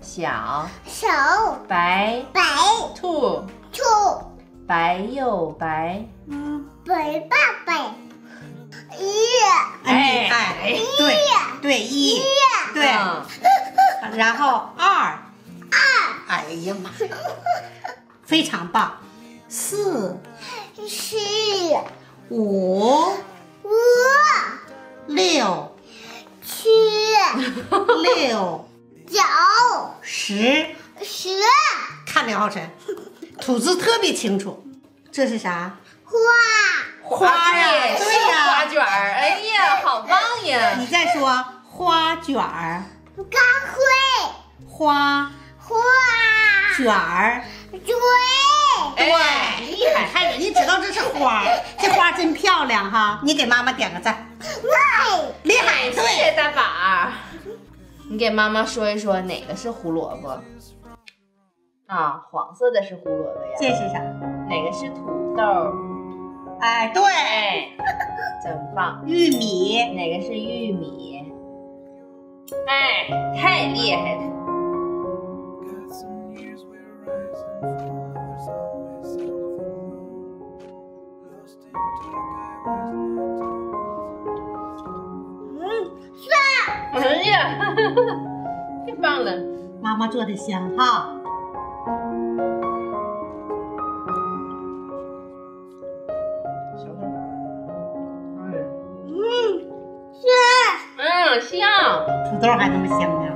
小白兔白又白， 白爸爸对一，对，然后二，哎呀妈，非常棒，四五六六10，看刘浩晨，吐字特别清楚。这是啥？花呀，对呀， 花卷儿。哎呀，好棒呀！ 你再说花卷儿，花卷儿，对，厉害！看人家知道这是花，这花真漂亮哈！你给妈妈点个赞，厉害！ 谢谢大宝儿。你给妈妈说一说哪个是胡萝卜？啊，黄色的是胡萝卜呀。 这是啥？ 哪个是土豆？ 哎，对， 哎，真棒。 玉米， 哪个是玉米？哎，太厉害了。哎呀，太棒了！ 妈妈做的香哈。香， 香， 土豆还那么香呢。